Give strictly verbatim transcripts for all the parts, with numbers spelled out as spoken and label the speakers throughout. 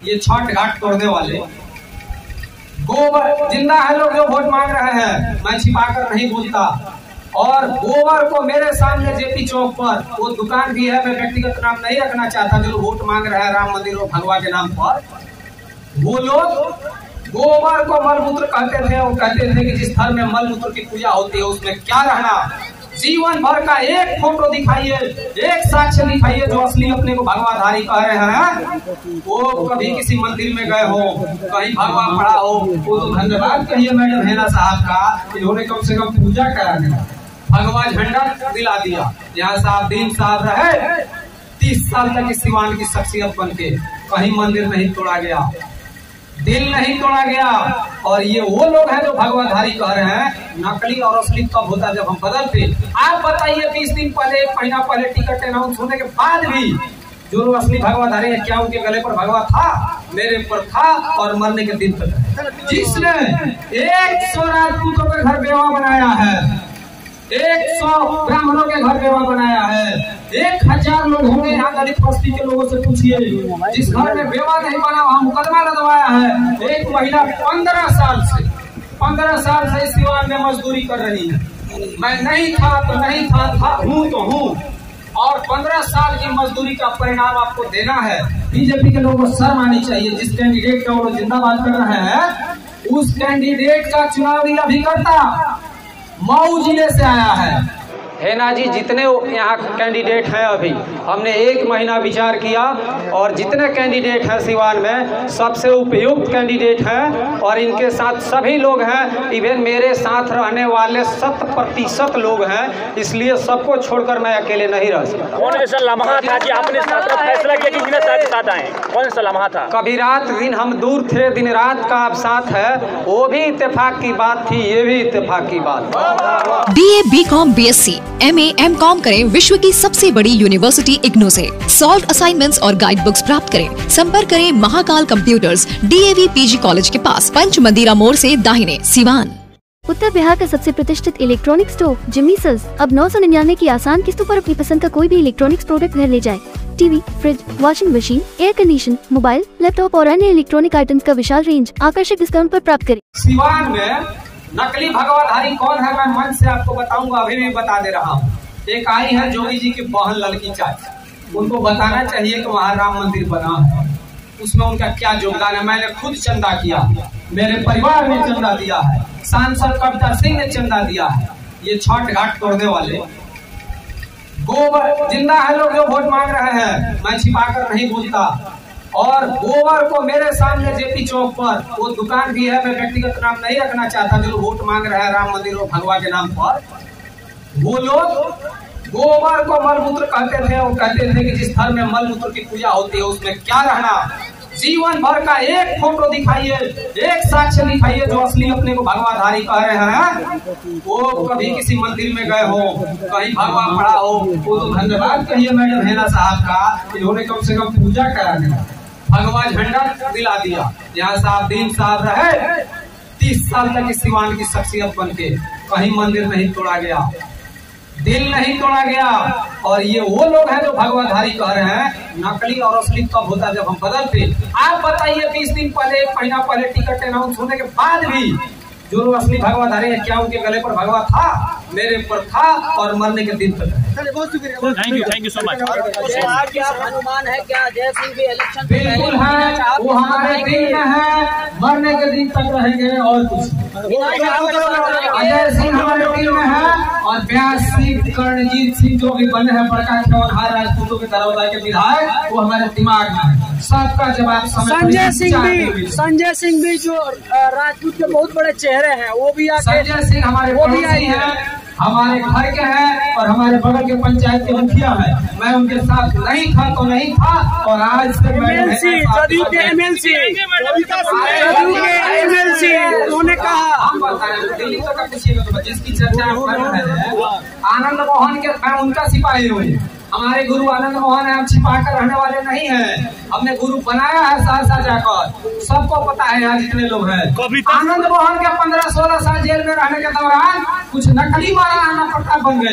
Speaker 1: ये छठ घाट तोड़ने वाले गोबर जिंदा है लोग जो वोट मांग रहे हैं, मैं छिपाकर नहीं बोलता। और गोबर को मेरे सामने जेपी चौक पर वो दुकान भी है, मैं व्यक्तिगत नाम नहीं रखना चाहता, जो वोट मांग रहे हैं राम मंदिर और भगवा के नाम पर, वो लोग गोबर को मलमूत्र कहते थे। वो कहते थे कि जिस घर में मलमूत्र की पूजा होती है उसमें क्या रहना, जीवन भर का एक फोटो दिखाइए, एक साक्ष्य दिखाइए जो असली अपने को भगवाधारी कह रहे हैं। वो कभी किसी मंदिर में गए हो, कहीं भगवा पड़ा हो, वो तो धन्यवाद कहिए मैडम हेना साहब का, इन्होंने कम से कम पूजा करा दिया, भगवा झंडा दिला दिया। यहाँ साहब दीन साहब रहे तीस साल तक इस सिवान की शख्सियत बन के, कहीं मंदिर नहीं तोड़ा गया, दिल नहीं तोड़ा गया। और ये वो लोग हैं जो भगवाधारी कह रहे हैं। नकली और असली कब होता जब हम बदलते। आप बताइए बीस दिन पहले, एक महीना पहले टिकट अनाउंस होने के बाद भी जो लोग असली भगवाधारी है, क्या उनके गले पर भगवा था? मेरे पर था और मरने के दिन तक। जिसने एक सौ राजपूतों के घर बेवा बनाया है, एक सौ ब्राह्मणों के घर बेवा बनाया है, एक हजार लोग होंगे यहाँ दलित बस्ती के लोगों से पूछिए, जिस घर में बेवा नहीं बना वहाँ मुकदमा लगवाया है। एक महिला पंद्रह साल से पंद्रह साल से इस सिवान में मजदूरी कर रही है। मैं नहीं था तो नहीं था, था हूँ तो हूँ। और पंद्रह साल की मजदूरी का परिणाम आपको देना है। बीजेपी के लोगों को शर्म आनी चाहिए। जिस कैंडिडेट का वो जिंदाबाद कर रहे हैं, उस कैंडिडेट का चुनावी अभिकर्ता मऊ जिले से आया है। हेना जी, जितने यहाँ कैंडिडेट हैं अभी हमने एक महीना विचार किया और जितने कैंडिडेट हैं सिवान में सबसे उपयुक्त कैंडिडेट हैं और इनके साथ सभी लोग हैं। इवन मेरे साथ रहने वाले शत प्रतिशत लोग हैं, इसलिए सबको छोड़कर मैं अकेले नहीं रह सकता।
Speaker 2: कौन ऐसा लम्हा था कि आपने फैसला किया कि मेरे साथ आए? कौन सा लम्हा था?
Speaker 1: कभी रात दिन हम दूर थे, दिन रात का आप साथ है, वो भी इत्तेफाक की बात थी, ये भी इत्तेफाक की बात।
Speaker 3: B A, B com, B S C, M A, M com करें विश्व की सबसे बड़ी यूनिवर्सिटी इग्नू से। सॉल्व असाइनमेंट्स और गाइड बुक्स प्राप्त करें। संपर्क करें Mahakal computers, D A V P G college के पास, पंच मंदिरा मोड़ से दाहिने, सिवान।
Speaker 4: उत्तर बिहार का सबसे प्रतिष्ठित इलेक्ट्रॉनिक स्टोर जिमीसल्स अब नौ सौ निन्यानवे की आसान किस्तों पर अपनी पसंद का कोई भी इलेक्ट्रॉनिक्स प्रोडक्ट घर ले जाए। TV, fridge, washing machine, air condition, mobile, laptop और अन्य इलेक्ट्रॉनिक आइटम्स का विशाल रेंज आकर्षक डिस्काउंट पर प्राप्त करें।
Speaker 1: सिवान में नकली भगवाधारी कौन है, मैं मंच से आपको बताऊंगा, अभी भी बता दे रहा हूँ। एक आई है जोगी जी की बहन लड़की चाची, उनको बताना चाहिए कि वहाँ राम मंदिर बना है, उसमें उनका क्या योगदान है। मैंने खुद चंदा किया, मेरे परिवार ने चंदा दिया है, सांसद कविता सिंह ने चंदा दिया है। ये छठ घाट तोड़ने वाले गोबर जिंदा है लोग जो वोट मांग रहे हैं, मैं छिपाकर नहीं बोलता। और गोबर को मेरे सामने जेपी चौक पर वो दुकान भी है, मैं व्यक्तिगत नाम नहीं रखना चाहता, जो वोट मांग रहे हैं राम मंदिर और भगवा के नाम पर, वो लोग गोबर को मलमूत्र कहते थे। वो कहते थे कि जिस घर में मलमूत्र की पूजा होती है उसमें क्या रहना, जीवन भर का एक फोटो दिखाइए, एक साक्ष्य दिखाइए जो असली अपने को भगवाधारी कह रहे हैं। वो कभी किसी मंदिर में गए हो, कहीं भगवा पड़ा हो, वो तो धन्यवाद कहिए मैडम हेना साहब का, इन्होंने कम से कम पूजा करा दिया, भगवा झंडा दिला दिया। यहाँ साहब दीन साहब रहे तीस साल तक इस सिवान की शख्सियत बन के, कहीं मंदिर नहीं तोड़ा गया, दिल नहीं तोड़ा गया। और ये वो लोग हैं जो भगवाधारी कह रहे हैं। नकली और असली कब होता जब हम बदलते। आप बताइए बीस दिन पहले, एक महीना पहले टिकट अनाउंस होने के बाद भी जो लोग असली भगवाधारी है, क्या उनके गले पर भगवा था? मेरे पर था और मरने के दिन तक।
Speaker 2: Thank you, thank you so much.
Speaker 5: अनुमान है क्या जय सिंह भी इलेक्शन
Speaker 1: बिल्कुल है, वो हमारे दिल में है, मरने के दिन तक रहेंगे और कुछ। अजय सिंह हमारे दिल में है और व्यास सिंह, कर्णजीत सिंह जो भी बने हैं बड़का चौहान राजपूतों के दरौदा के विधायक, वो हमारे दिमाग में है। सबका जवाब
Speaker 5: संजय सिंह भी संजय सिंह भी जो राजपूत के बहुत बड़े चेहरे हैं, वो भी
Speaker 1: संजय सिंह हमारे वो भी आई है, हमारे घर के हैं और हमारे बगल के पंचायत के मुखिया है। मैं उनके साथ नहीं था तो नहीं था और आज से
Speaker 5: एमएलसी जदयू के एमएलसी जदयू के एमएलसी उन्होंने कहा,
Speaker 1: हम बता रहे हैं दिल्ली तक का पूछिएगा तो जिसकी चर्चा आप कर रहे हैं, आनंद मोहन के मैं उनका सिपाही हूँ। हमारे गुरु आनंद मोहन है, हम छिपा कर रहने वाले नहीं हैं। हमने गुरु बनाया है सहरसा जाकर, सबको पता है यहाँ जितने लोग हैं। आनंद मोहन के पंद्रह सोलह साल जेल में रहने के दौरान कुछ नकली महाराणा प्रताप बन गए थे।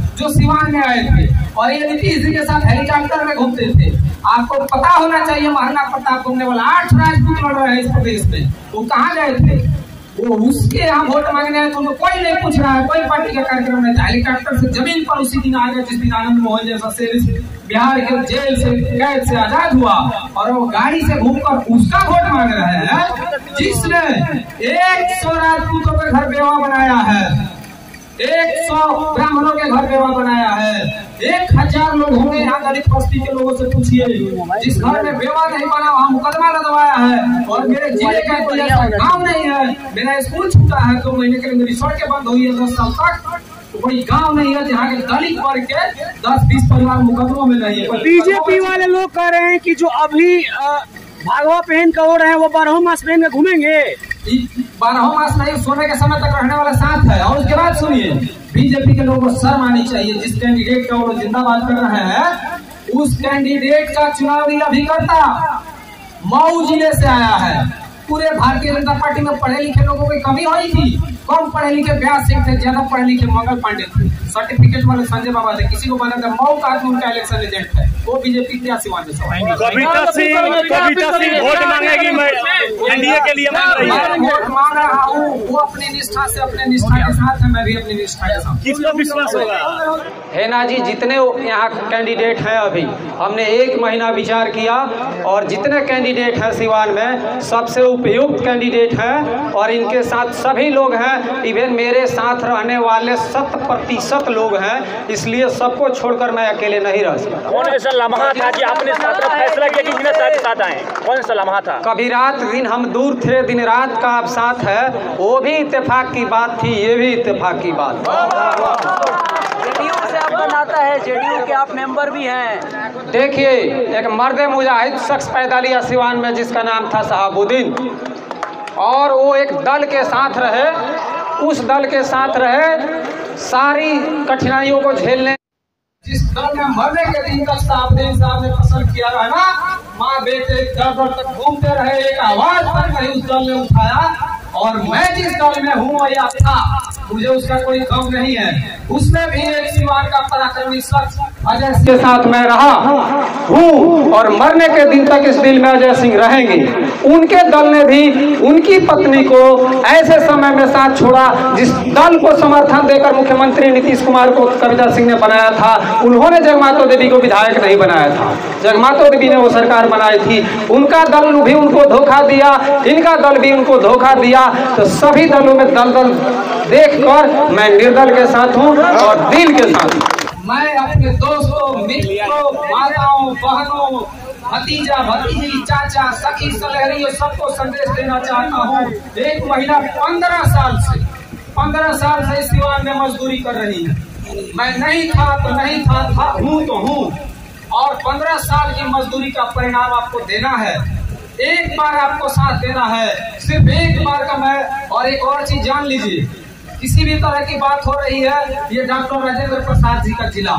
Speaker 1: जो सिवान में आए थे, और ये नीतीश जी के साथ हेलीकॉप्टर में घूमते थे। आपको पता होना चाहिए महाराणा प्रताप घूमने वाला आठ राजपूत लड़ रहे हैं इस प्रदेश में, वो कहाँ गए थे? वो उसके यहाँ वोट मांगने हैं तो उनको कोई नहीं पूछ रहा है, कोई पार्टी का कार्यक्रम नहीं था। हेलीकॉप्टर से जमीन पर उसी दिन आ गए जिस दिन आनंद मोहन जैसा शेर बिहार के जेल से कैद से आजाद हुआ, और वो गाड़ी से घूमकर उसका वोट मांग रहे हैं जिसने एक सौ राजपूतों के घर बेवा बनाया है, एक सौ ब्राह्मणों के घर बेवा बनाया है, एक हजार लोग होंगे यहाँ दलित बस्ती के लोगों से पूछिए, जिस घर में बेवा नहीं बना वहाँ मुकदमा लगवाया है। और मेरे जिले का कोई ऐसा गाँव नहीं है, मेरा स्कूल छूटा है दो महीने के लिए, मेरी सड़कें बंद हुई है दस साल तक, तो कोई गांव नहीं है जहाँ के दलित वर्ग के दस बीस परिवार मुकदमों में नहीं है।
Speaker 5: बीजेपी वाले लोग कह रहे हैं कि जो अभी भागवा पहन कर हो रहे हैं वो बारह मास पहन के घूमेंगे।
Speaker 1: बारह मास नहीं, सोने के समय तक रहने वाला साथ है। और उसके बाद सुनिए, बीजेपी के लोगों को शर्म आनी चाहिए, जिस कैंडिडेट का वो जिंदाबाद कर रहे हैं उस कैंडिडेट का चुनावी अभिकर्ता मऊ जिले से आया है। पूरे भारतीय जनता पार्टी में पढ़े लिखे लोगों की कमी हुई थी, कम पढ़े लिखे व्यास सिंह थे, ज्यादा पढ़े लिखे मंगल पांडे थे, सर्टिफिकेट वाले संजय बाबा थे, किसी को बना था मऊ का आदमी उनका इलेक्शन एजेंट है, वो बीजेपी प्रत्याशी वहां से।
Speaker 2: कविता सिंह कविता सिंह वोट मांगेगी, मैं एनडीए के लिए मांग रही है,
Speaker 1: वोट मांग रहा हूँ, वो अपनी निष्ठा से अपने निष्ठा के साथ है, मैं भी अपनी निष्ठा के साथ।
Speaker 2: किसका विश्वास होगा?
Speaker 1: है ना जी, जितने यहाँ कैंडिडेट हैं अभी हमने एक महीना विचार किया, और जितने कैंडिडेट हैं सिवान में सबसे उपयुक्त कैंडिडेट हैं, और इनके साथ सभी लोग हैं, इवन मेरे साथ रहने वाले शत प्रतिशत लोग हैं, इसलिए सबको छोड़कर मैं अकेले नहीं रह सकता।
Speaker 2: कौन ऐसा लम्हा था कि आपने फैसला किया कि इन्हें साथ साथ आए? कौन सा लम्हा था?
Speaker 1: कभी रात दिन हम दूर थे, दिन रात का अब साथ है, वो भी इत्तेफाक की बात थी, ये भी इत्तेफाक की बात।
Speaker 6: जेडीयू से आपका नाता है, जेडीयू के आप मेंबर भी हैं।
Speaker 1: देखिए, एक मर्द मुजाहिद शख्स पैदा लिया सिवान में जिसका नाम था शहाबुद्दीन, और वो एक दल के साथ रहे, उस दल के साथ रहे सारी कठिनाइयों को झेलने। जिस दल में मरने के दिन तक शहाबुद्दीन साहब ने पसंद किया रहा ना, माँ बेटे दर दर तक घूमते रहे, एक आवाज तक नहीं उस दल ने उठाया, और मैं जिस दल में हूँ या था मुझे उसका कोई गम नहीं है। उसमें भी एक सिवान का पराक्रमी शख्स अजय के साथ मैं रहा हूँ, और मरने के दिन तक इस दिल में अजय सिंह रहेंगे। उनके दल ने भी उनकी पत्नी को ऐसे समय में साथ छोड़ा जिस दल को समर्थन देकर मुख्यमंत्री नीतीश कुमार को कविता सिंह ने बनाया था, उन्होंने जगमातो देवी को विधायक नहीं बनाया था, जगमातो देवी ने वो सरकार बनाई थी। उनका दल भी उनको धोखा दिया, इनका दल भी उनको धोखा दिया, तो सभी दलों में दल दल देखकर मैं निर्दल के साथ हूँ और दिल के साथ। मैं अपने दोस्तों, मित्रों, माताओं, बहनों, भतीजा भतीजी, चाचा, सखी, सलहरियों सबको संदेश देना चाहता हूँ। एक महिला पंद्रह साल से पंद्रह साल से सिवान में मजदूरी कर रही है। मैं नहीं था तो नहीं था, था हूँ तो हूँ, और पंद्रह साल की मजदूरी का परिणाम आपको देना है। एक बार आपको साथ देना है, सिर्फ एक बार का। मैं और एक और चीज जान लीजिए, किसी भी तरह की बात हो रही है, ये डॉक्टर राजेंद्र प्रसाद जी का जिला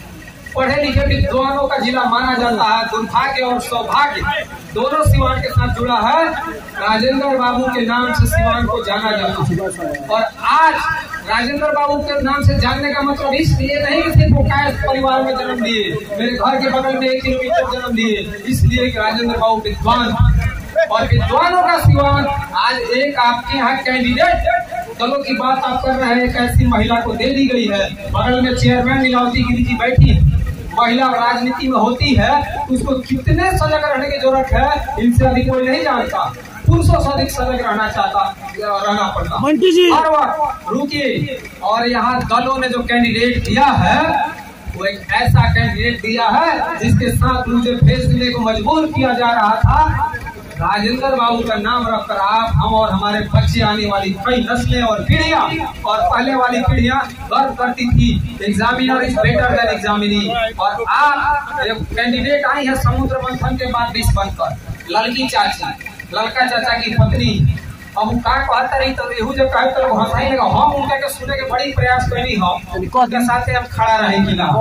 Speaker 1: पढ़े लिखे विद्वानों का जिला माना जाता है। दुर्भाग्य और सौभाग्य दोनों सिवान के साथ जुड़ा है। राजेंद्र बाबू के नाम से सिवान को जाना जाता है, और आज राजेंद्र बाबू के नाम से जानने का मतलब इसलिए नहीं कि वो कैश परिवार में जन्म लिए, मेरे घर के बगल में एक किलोमीटर जन्म लिए, इसलिए कि राजेंद्र बाबू विद्वान, और विद्वानों का सिवान आज एक आपके यहाँ कैंडिडेट दलों की बात आप कर रहे हैं, एक ऐसी महिला को दे दी गई है। बगल में चेयरमैन लीलावती गिरी जी बैठी, महिला राजनीति में होती है तो उसको कितने सजग रहने की जरूरत है, इनसे अधिक कोई नहीं जानता। पुरुषों से अधिक सजग रहना चाहता रहना पड़ता।
Speaker 5: मंटी जी
Speaker 1: हर वक्त रुकिए, और यहाँ दलों ने जो कैंडिडेट दिया है वो एक ऐसा कैंडिडेट दिया है जिसके साथ मुझे फेस देने को मजबूर किया जा रहा था। राजेंद्र बाबू का नाम रखकर आप, हम और हमारे बच्चे, आने वाली कई नस्लें और पीढ़ियां, और पहले वाली पीढ़ियां गर्व करती थी examiner is better than examinee. और आप कैंडिडेट आई है समुद्र मंथन के बाद विष बनकर, लड़की चाची, लड़का चाचा की पत्नी। अब वो का कहता रही तो एहू जो कहे तो हंसाई लगा, हम उनका के सुने के बड़ी प्रयास करनी हम उनके साथ हम खड़ा रहे कि ना।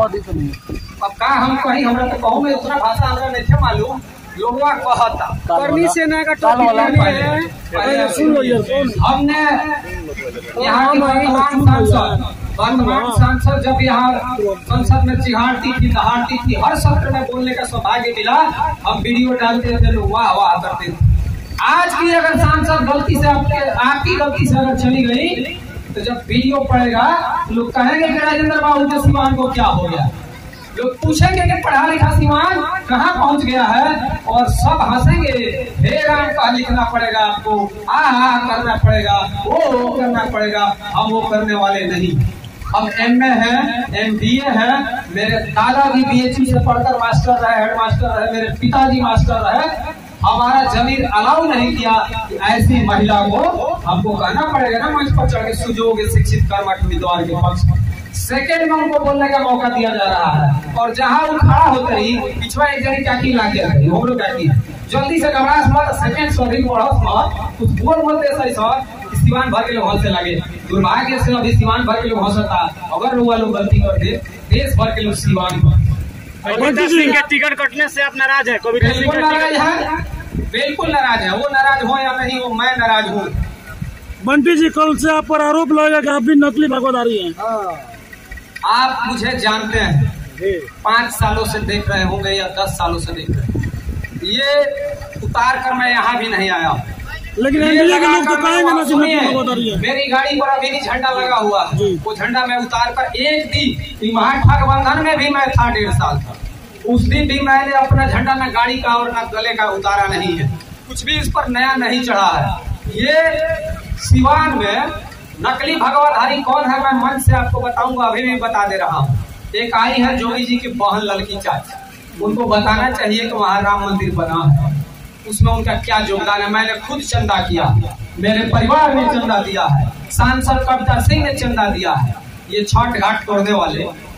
Speaker 1: अब का हम कहीं हमरा तो कहूँ में उतना भाषा हमरा नहीं थे मालूम, लोगवा कहता
Speaker 5: करनी सेना का टॉपिक है। सुन लो ये, सुन।
Speaker 1: हमने यहाँ की वर्तमान सांसद वर्तमान सांसद जब यहाँ संसद में चिढ़ाती थी दहाड़ती थी, हर सत्र में बोलने का सौभाग्य मिला, हम वीडियो डालते थे, लोग वाह वाह करते थे। आज की अगर सांसद गलती से आपके आपकी गलती से अगर चली गई तो जब वीडियो पड़ेगा तो लोग कहेंगे कि राजेंद्र बाबू के सिवान को क्या हो गया। लोग पूछेंगे कि पढ़ा लिखा सिवान कहाँ पहुंच गया है, और सब हंसेंगे। हे राम का लिखना पड़ेगा आपको, आ हा करना पड़ेगा, वो वो करना पड़ेगा। हम वो करने वाले नहीं। हम एम ए है, एम बी ए है, मेरे दादाजी बी एच यू से पढ़कर मास्टर रहे, हेड मास्टर रहे, मेरे पिताजी मास्टर रहे। हमारा जमीन अलाउ नहीं किया कि ऐसी महिला को हमको कहना पड़ेगा ना मंच पर चढ़ के सुजोग शिक्षित कर्मठ उम्मीदवार के पक्ष। सेकेंड में उनको बोलने का मौका दिया जा रहा है, और जहाँ वो खड़ा होते ही पिछवा एक जगह टाकी ला के रखी हम लोग टाकी जल्दी से घबराहट मत, सेकेंड सॉरी बढ़त मत, कुछ बोल मत दे सही सर। सिवान भर के लोग हंसे लगे, दुर्भाग्य से अभी सिवान भर के लोग हंसता। अगर लोग लोग गलती कर दे, देश भर के लोग सिवान
Speaker 2: कविता सिंह के टिकट कटने से आप नाराज है? कविता सिंह
Speaker 1: नाराज है, बिल्कुल नाराज है। वो नाराज हो या नहीं, वो मैं नाराज हूँ।
Speaker 5: बंटी जी, कल से आप पर आरोप लगेगा कि आप भी नकली भगवदारी हैं।
Speaker 1: आप मुझे जानते हैं, पाँच सालों से देख रहे होंगे या दस सालों से देख रहे हैं। ये उतार कर मैं यहाँ भी नहीं आया,
Speaker 5: लेकिन एनडीए के लोग तो कहेंगे ना कि नकली भगवदारी है।
Speaker 1: मेरी गाड़ी पर अभी भी झंडा लगा हुआ है, वो झंडा मैं उतार कर एक दिन महागठबंधन में भी मैं था डेढ़ साल था, उस दिन भी मैंने अपना झंडा न गाड़ी का और न गले का उतारा नहीं है। कुछ भी इस पर नया नहीं चढ़ा है। ये सिवान में नकली भगवाधारी कौन है, मैं मंच से आपको बताऊंगा, अभी भी बता दे रहा हूँ। एक आई है जोगी जी की बहन लड़की चाची, उनको बताना चाहिए कि वहाँ राम मंदिर बना है, उसमें उनका क्या योगदान है। मैंने खुद चंदा किया, मेरे परिवार ने चंदा दिया है, सांसद कविता सिंह ने चंदा दिया है। ये छठ घाट तोड़ने वाले